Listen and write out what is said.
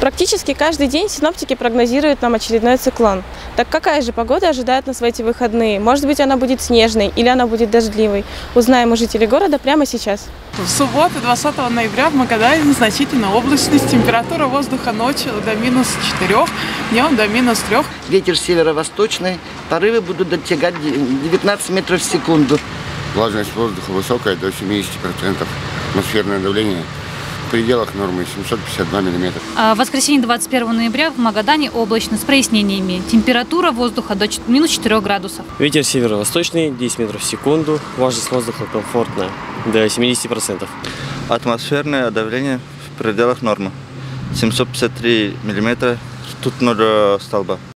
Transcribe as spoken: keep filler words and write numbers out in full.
Практически каждый день синоптики прогнозируют нам очередной циклон. Так какая же погода ожидает нас в эти выходные? Может быть, она будет снежной или она будет дождливой? Узнаем у жителей города прямо сейчас. В субботу, двадцатого ноября, в Магадане значительная облачность. Температура воздуха ночью до минус четырёх, днем до минус трёх. Ветер северо-восточный, порывы будут достигать девятнадцать метров в секунду. Влажность воздуха высокая, до семидесяти процентов. Атмосферное давление в пределах нормы семьсот пятьдесят два миллиметра. В воскресенье двадцать первого ноября в Магадане облачно с прояснениями. Температура воздуха до минус четырёх градусов. Ветер северо-восточный, десять метров в секунду. Влажность воздуха комфортная, до семидесяти процентов. Атмосферное давление в пределах нормы. семьсот пятьдесят три миллиметра, ртутного столба.